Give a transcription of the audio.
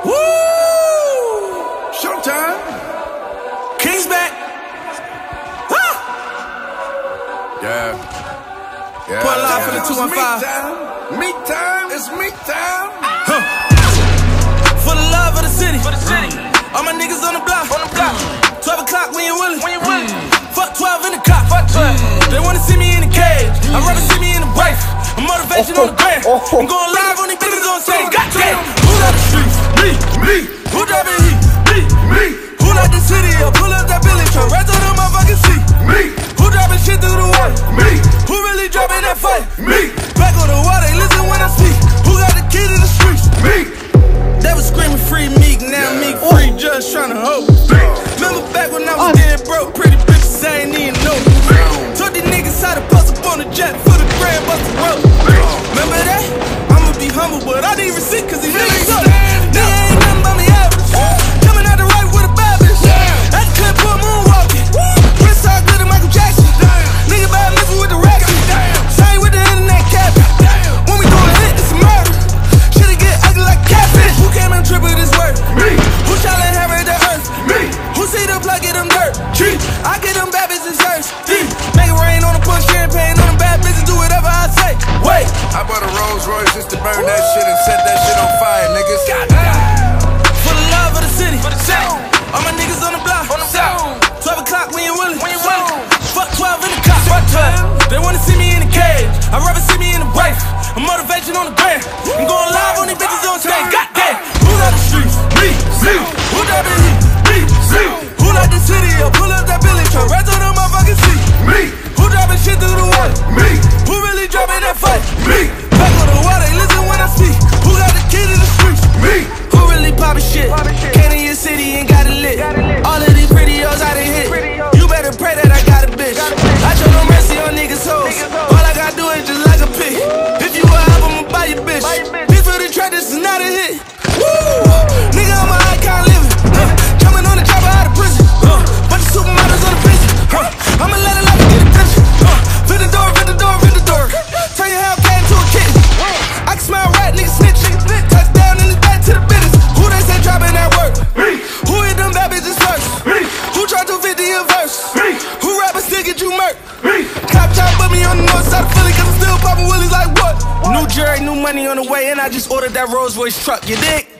Woo! Showtime. King's back. Ah! Yeah. Put a line for the 215. Meat time. It's meat time. Huh. For the love of the city. All my niggas on the block. 12 o'clock when you willing. Fuck 12 in the cop. They wanna see me in the cage. I'd rather see me in the wife. I'm motivation on the gram. I'm going live on these bitches on stage. Goddamn. Who love the streets? Me. Who driving heat? Me. Who like the city? I'll pull up that Billy truck right to the motherfucking seat. Me. Who driving shit through the water? Me. Who really dropping that fight? Me. Back on the water, listen when I speak. Who got the key to the streets? Me. They was screaming free Meek, now Meek free, just tryna hold. Remember back when I was dead broke, pretty bitches I ain't even know. Told these niggas how to bust up on the jet for the grand bust the rope. Remember that? I'ma be humble, but I need receipt cause these niggas suck. Nigga ain't nothing but me average. Coming out the right with a bad bitch. At the clip, put moonwalking. Wrist side good to Michael Jackson. Nigga bad missing with the racket. Same with the internet capping. When we do a hit, it's a murder. Shit'll get ugly like catfish. Who came and tripled this work? Me. Who shall inherit the earth? Me. Who see the plug, get them dirt? Cheap. I get them bad bitches first. Make it rain on the push, champagne on them bad bitches, do whatever I say. Wait. I bought a Rolls Royce just to burn that shit and set that shit on fire, niggas. For the love of the city. All my niggas on the block. 12 o'clock when you willing. Fuck 12 in the cop. They wanna see me in the cage. I'd rather see me in the wife. I'm motivation on the gram. I'm going live on these bitches on stage. Goddamn. Who like the streets? Me. Who driving heat? Me. Who like the city? I'll pull up that Billy truck right to the motherfucking seat. Me. Who driving shit through the water? Me. Who really dropping that fight? Me. Back on the water, listen when I speak. Who got the key to the streets? Me. Who really poppin' shit? Came to your city and got it lit. All of these pretty hoes I done hit. You better pray that I got a bitch. I show no mercy on niggas' hoes. All I gotta do is just like a pig. If you a help, I'ma buy your bitch. Bitch for the track, this is not a hit. Woo! Nigga, I'm a icon living. Coming on the chopper out of prison. Bunch of supermodels on the prison. I'ma let it like get attention. Fit the door. Turn your Hellcat into a kitten. I can smell rat, nigga snitch. Touchdown in the back to the business. Who they say dropping that work? Who hit them bad bitches first? Who tried 250 a verse? Who rappers still get you murked? Cop chop put me on the north side of Philly cause I'm still popping willies like what? New jury, new money on the way and I just ordered that Rolls Royce truck, you dig?